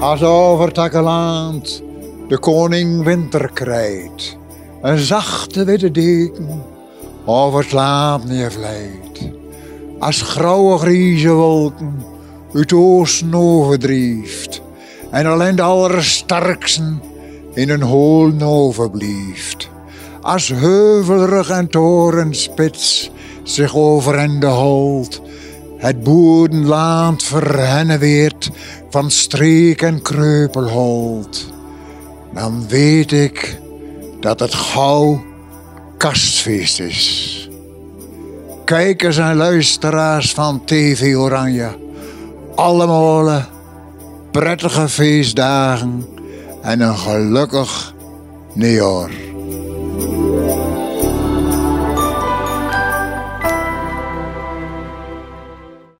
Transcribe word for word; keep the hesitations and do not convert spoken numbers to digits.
Als over het akkerland de koning winter krijt, een zachte witte deken over het land neervlijt. Als grauwe grijze wolken uit oosten overdrieft en alleen de allersterksten in een holen overblieft. Als heuvelrug en torenspits zich overende holt, het boerenland verhenneweert van streek en kreupelholt, dan weet ik dat het gauw Kastfeest is. Kijkers en luisteraars van T V Oranje, allemaal prettige feestdagen en een gelukkig nieuwjaar.